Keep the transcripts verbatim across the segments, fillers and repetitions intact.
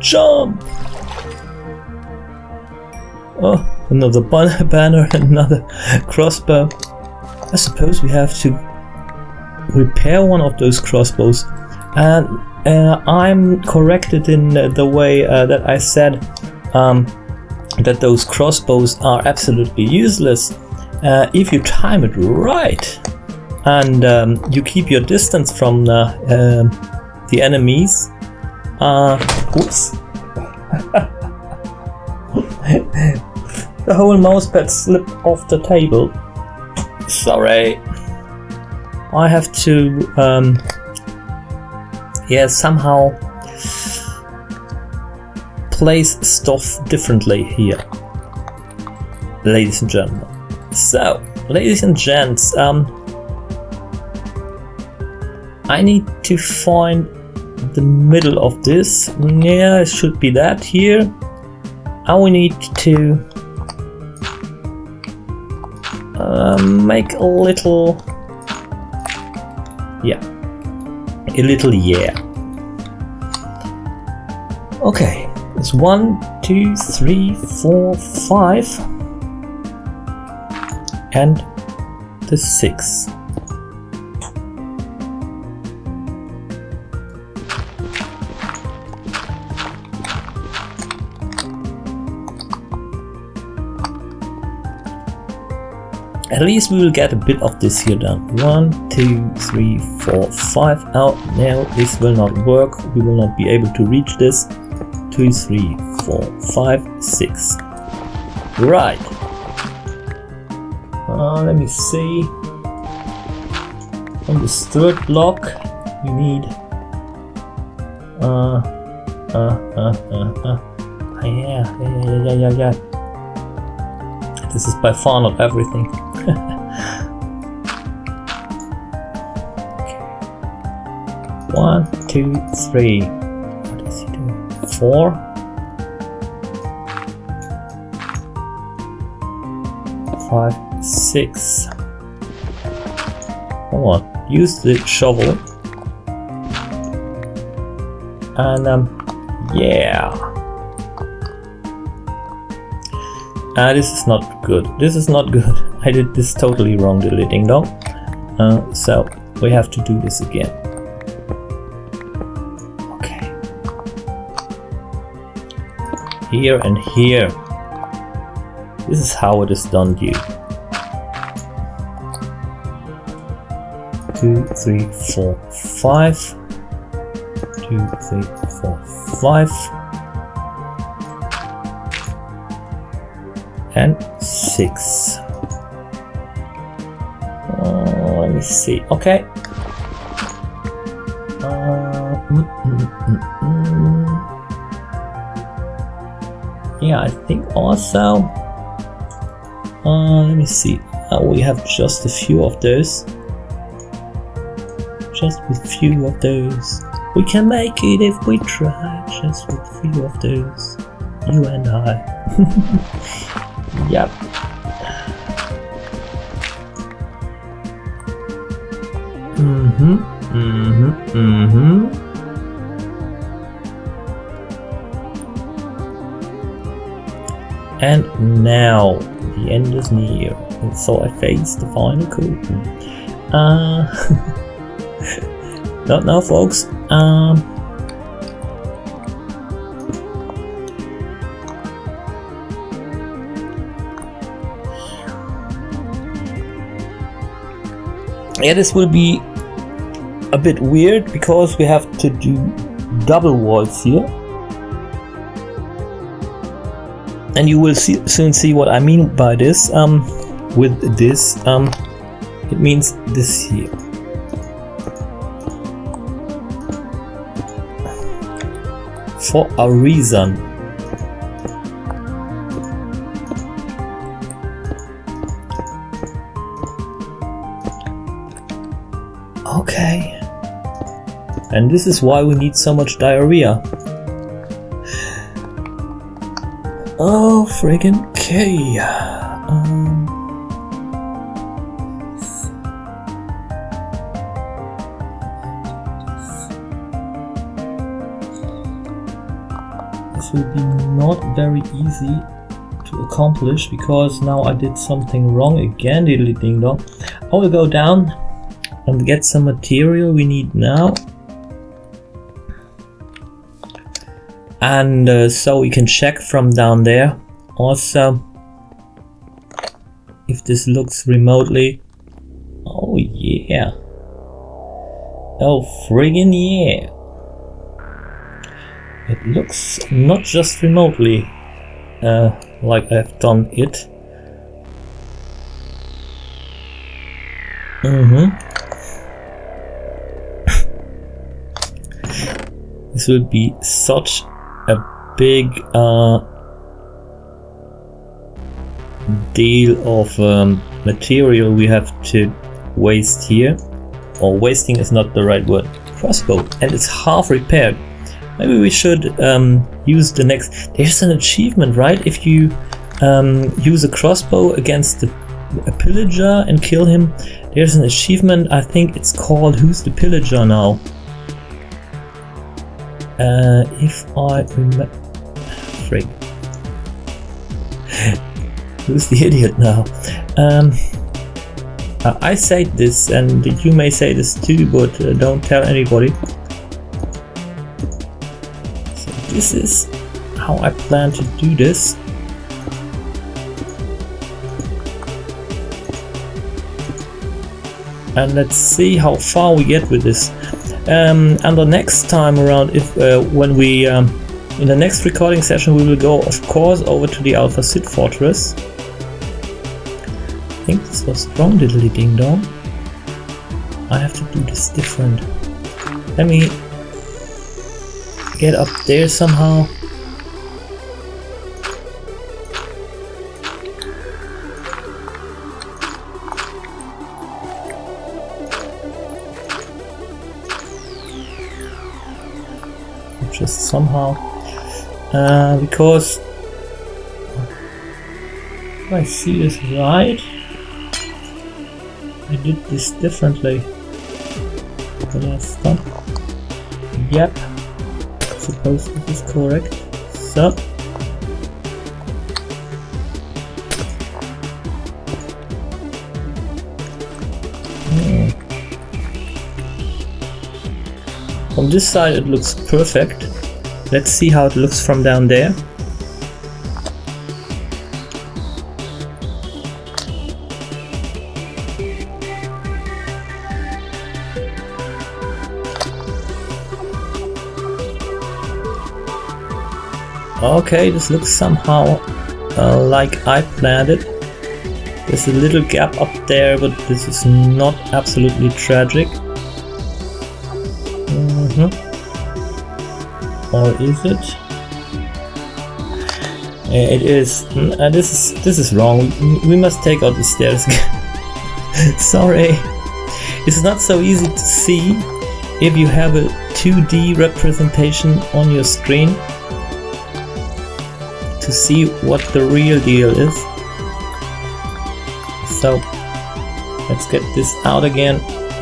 Jump! Oh, another banner, another crossbow. I suppose we have to repair one of those crossbows. And uh, I'm corrected in uh, the way uh, that I said um, that those crossbows are absolutely useless. Uh, if you time it right and um, you keep your distance from the, uh, the enemies. Uh, whoops. The whole mousepad slipped off the table. Sorry. I have to um, yeah, somehow place stuff differently here, ladies and gentlemen. So, ladies and gents, um, I need to find the middle of this. Yeah, it should be that here. And we need to uh, make a little, yeah, a little yeah. Okay, it's one, two, three, four, five, and the six. At least we will get a bit of this here done. One, two, three, four, five. Oh, no, this will not work. We will not be able to reach this. Two, three, four, five, six. Right. Uh, let me see. On this third block, we need. Uh, uh, uh, uh, uh. Yeah, yeah, yeah, yeah, yeah, yeah. This is by far not everything. Okay. One, two, three. What is he doing? Four. Five, six. Come on, use the shovel. And um, yeah. Ah, this is not good. This is not good. I did this totally wrong, the ding dong. Uh, so we have to do this again. Okay. Here and here. This is how it is done, dude. Two, three, four, five. Two, three, four, five. And six. Uh, let me see. Okay. Uh, mm, mm, mm, mm. Yeah, I think also. Uh, let me see. Uh, we have just a few of those. Just with few of those. We can make it if we try. Just with few of those. You and I. Yep. Mm-hmm. Mm-hmm. Mm-hmm. And now the end is near, and so I face the final curtain. Uh don't know, folks. Um Yeah, this will be a bit weird because we have to do double walls here. And you will see, soon see what I mean by this. Um, with this, um, it means this here. For a reason. Okay. And this is why we need so much diarrhea. Oh, friggin' K. Um, this will be not very easy to accomplish, because now I did something wrong again, diddly ding dong. I will go down and get some material we need now. And uh, so we can check from down there also if this looks remotely. Oh yeah. Oh friggin' yeah. It looks not just remotely uh, like I've done it. Mm-hmm. This will be such a big uh, deal of um, material we have to waste here. Or wasting is not the right word. Crossbow, and it's half repaired. Maybe we should um, use the next. There's an achievement, right? If you um, use a crossbow against the, a pillager and kill him, there's an achievement. I think it's called "Who's the Pillager Now?" Uh, if I remember, frig. Who's the idiot now? Um, I say this, and you may say this too, but uh, don't tell anybody. So this is how I plan to do this. And let's see how far we get with this. Um, and the next time around, if uh, when we um, in the next recording session, we will go, of course, over to the Alpha Sid Fortress. I think this was strong, diddly ding dong. I have to do this different. Let me get up there somehow. Just somehow. Uh, because if I see this right, I did this differently the last time. Yep, I suppose this is correct. So, hmm. From this side it looks perfect. Let's see how it looks from down there. Okay, this looks somehow uh, like I planned it. There's a little gap up there, but this is not absolutely tragic. Mm-hmm. Or is it? It is. Uh, this is this is wrong. We, we must take out the stairs. Sorry. It's not so easy to see if you have a two D representation on your screen to see what the real deal is. So let's get this out again.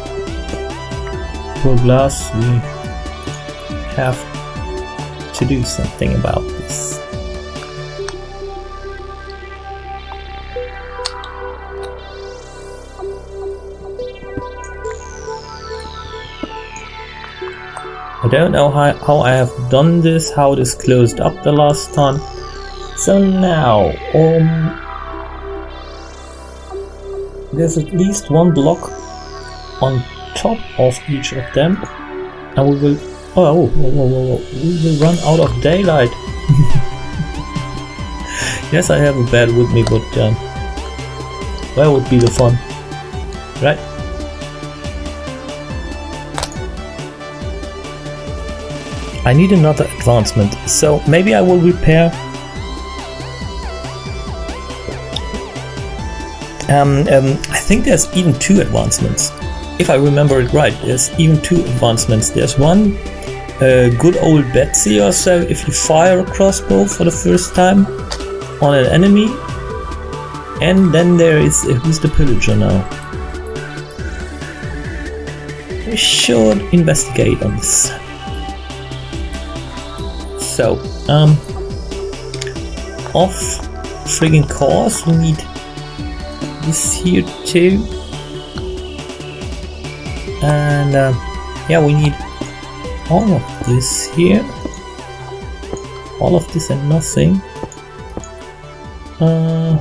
Poor glass, we have to do something about this. I don't know how, how I have done this, how this closed up the last time. So now, um, there's at least one block on top of each of them, and we will, oh, whoa, whoa, whoa, whoa. We will run out of daylight. Yes, I have a bed with me, but um, where would be the fun, right? I need another advancement, so maybe I will repair. Um, um, I think there's even two advancements. If I remember it right, there's even two advancements. There's one, uh, good old Betsy or so, if you fire a crossbow for the first time on an enemy. And then there is, uh, who's the pillager now? We should investigate on this. So, Um, of friggin' course, we need this here too. And uh, yeah, we need all of this here. All of this and nothing. Uh,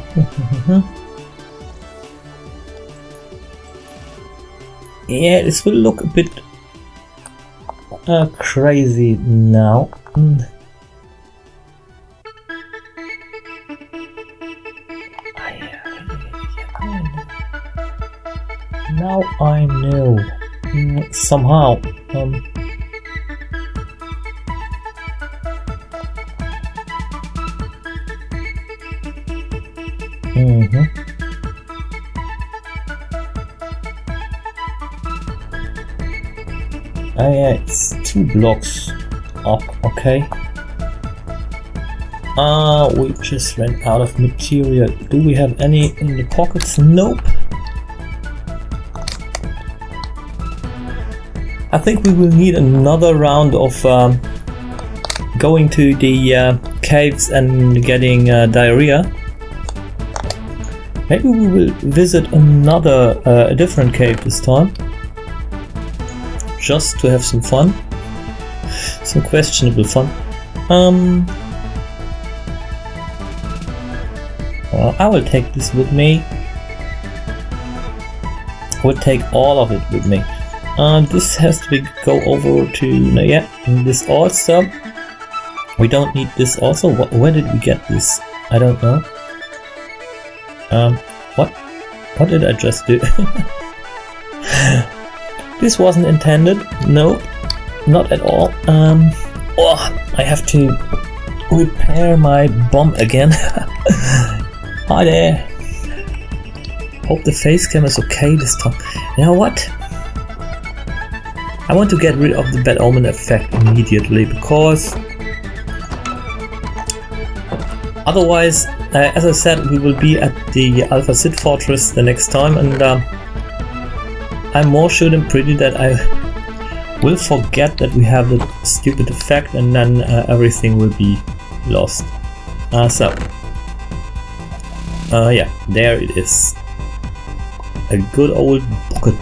yeah, this will look a bit uh, crazy now. Mm. Now I know. Mm, somehow. Um, mm-hmm. Oh yeah, it's two blocks up, okay. Uh, we just ran out of material. Do we have any in the pockets? Nope. I think we will need another round of um, going to the uh, caves and getting uh, diarrhea. Maybe we will visit another, uh, a different cave this time. Just to have some fun. Some questionable fun. Um, well, I will take this with me. I will take all of it with me. Uh, this has to be go over to, no, yeah, this also. We don't need this also. What, where did we get this? I don't know. Um, what? What did I just do? This wasn't intended. No, not at all. Um, oh, I have to repair my bomb again. Hi there. Hope the face cam is okay this time. You know what? I want to get rid of the bad omen effect immediately, because otherwise, uh, as I said, we will be at the Alpha Sid Fortress the next time, and uh, I'm more sure than pretty that I will forget that we have the stupid effect, and then uh, everything will be lost. Uh, so, uh, yeah, there it is. A good old bucket.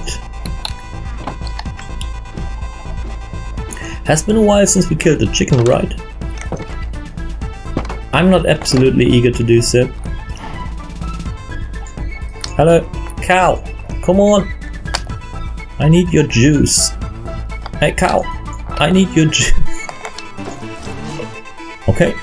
Has been a while since we killed the chicken, right? I'm not absolutely eager to do so. Hello, cow, come on. I need your juice. Hey cow, I need your juice. Okay.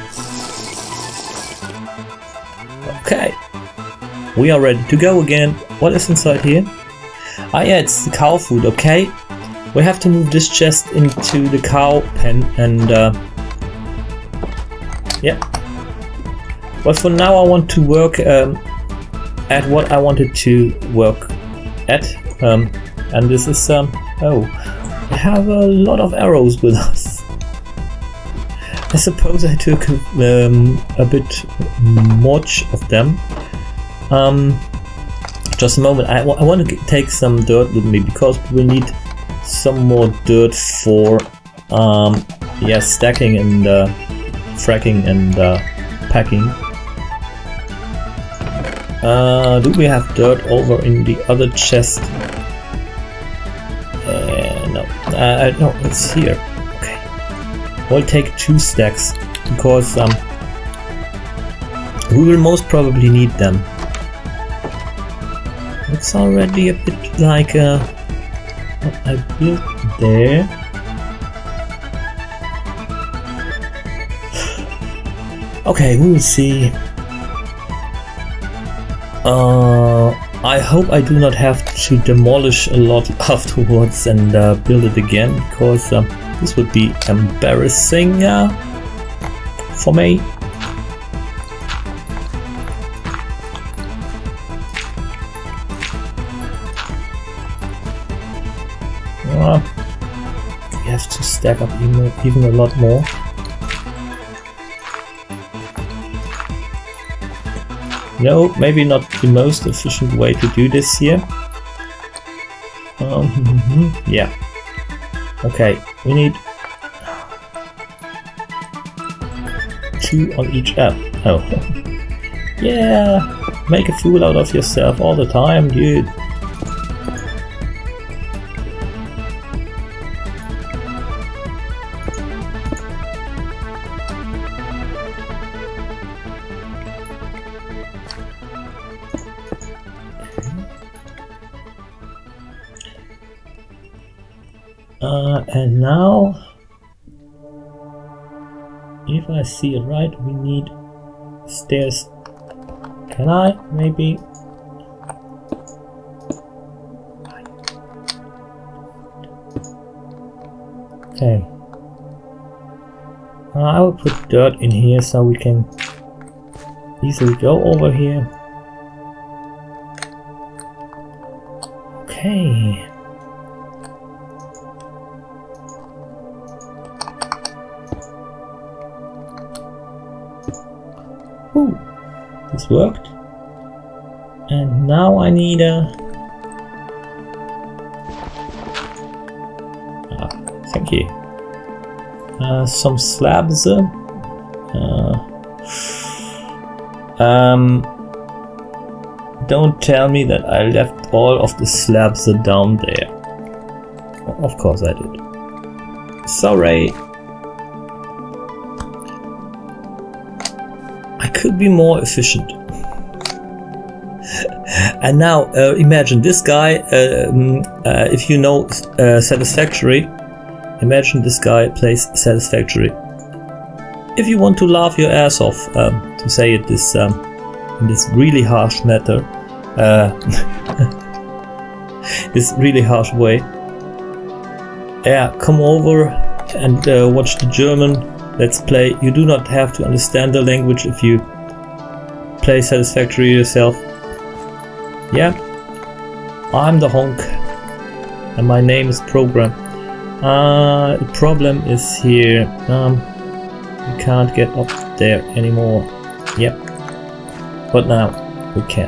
Okay. We are ready to go again. What is inside here? Ah yeah, it's the cow food, okay. We have to move this chest into the cow pen and uh, yeah. But for now I want to work um, at what I wanted to work at. Um, and this is, um, oh, we have a lot of arrows with us. I suppose I took um, a bit much of them. Um, just a moment, I, I want to take some dirt with me, because we will need some more dirt for um, yeah, stacking and uh, fracking and uh, packing. Uh, do we have dirt over in the other chest? Uh, no, uh, no, it's here. Okay, we'll take two stacks, because um, we will most probably need them. It's already a bit like uh, what I built there. Okay, we will see. Uh, I hope I do not have to demolish a lot afterwards and uh, build it again, because um, this would be embarrassing uh, for me. Uh, we have to stack up even, even a lot more. No, maybe not the most efficient way to do this here. Um, mm-hmm, yeah. Okay, we need... two on each app. Oh. Yeah, make a fool out of yourself all the time, dude. Uh, and now, if I see it right, we need stairs. Can I? Maybe. Okay. Uh, I will put dirt in here so we can easily go over here. Okay. Ooh, this worked. And now I need a... Ah, thank you. Uh, some slabs. Uh, um, don't tell me that I left all of the slabs down there. Of course I did. Sorry. I could be more efficient. And now uh, imagine this guy, uh, um, uh, if you know uh, Satisfactory, imagine this guy plays Satisfactory. If you want to laugh your ass off, um, to say it this um, in this really harsh matter, uh, this really harsh way, yeah, come over and uh, watch the German Let's Play. You do not have to understand the language if you play Satisfactory yourself. Yeah, I'm the Honkh, and my name is Program. Uh, the problem is here. Um, we can't get up there anymore. Yep, but now we can.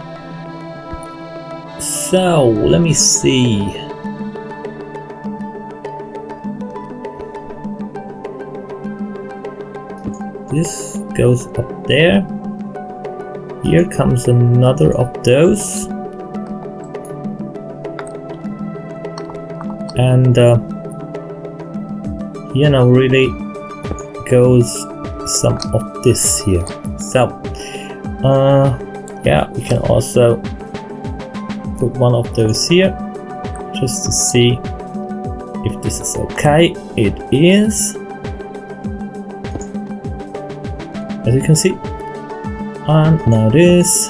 So let me see. This goes up there. Here comes another of those. And uh, here now really goes some of this here. So, uh, yeah, we can also put one of those here just to see if this is okay. It is. As you can see. And now this,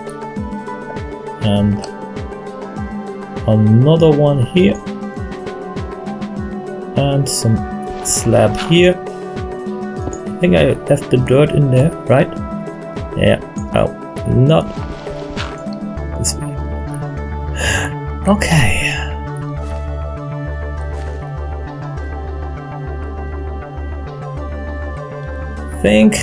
and another one here, and some slab here. I think I left the dirt in there, right? Yeah. Oh, not this way. Okay. Think.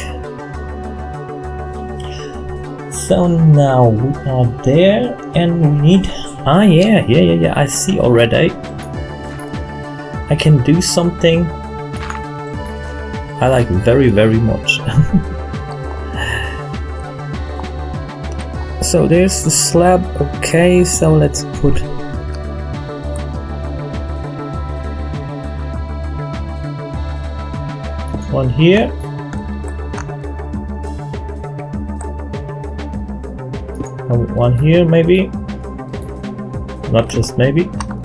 So now we are there, and we need... Ah, yeah, yeah, yeah, yeah, I see already. I can do something I like very, very much. So there's the slab. Okay, so let's put... one here. One here, maybe. Not just maybe.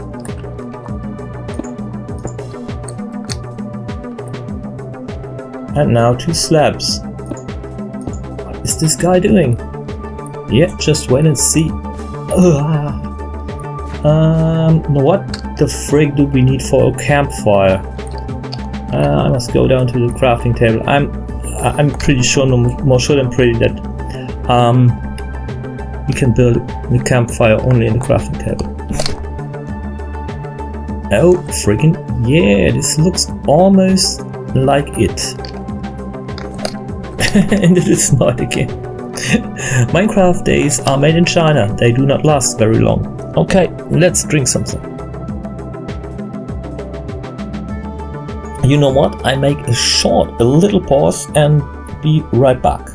And now two slabs. What is this guy doing? Yeah, just wait and see. Ugh. Um, what the frig do we need for a campfire? Uh, I must go down to the crafting table. I'm, I'm pretty sure, no more sure than pretty that um. we can build the campfire only in the crafting table. Oh, freaking yeah, this looks almost like it. And it is not again. Minecraft days are made in China. They do not last very long. Okay, let's drink something. You know what? I make a short, a little pause, and be right back.